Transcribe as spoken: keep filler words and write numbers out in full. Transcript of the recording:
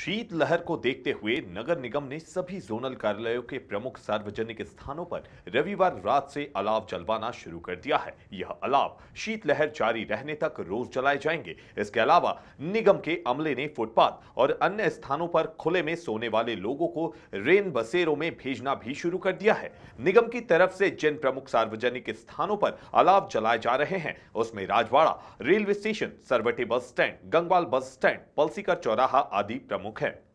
शीतलहर को देखते हुए नगर निगम ने सभी जोनल कार्यालयों के प्रमुख सार्वजनिक स्थानों पर रविवार रात से अलाव जलवाना शुरू कर दिया है। यह अलाव शीतलहर जारी रहने तक रोज जलाए जाएंगे। इसके अलावा निगम के अमले ने फुटपाथ और अन्य स्थानों पर खुले में सोने वाले लोगों को रेन बसेरों में भेजना भी शुरू कर दिया है। निगम की तरफ से जिन प्रमुख सार्वजनिक स्थानों पर अलाव जलाए जा रहे हैं उसमें Rajwada, railway station, Sarwate bus stand, Gangwal bus stand, Palsikar चौराहा आदि प्रमुख है।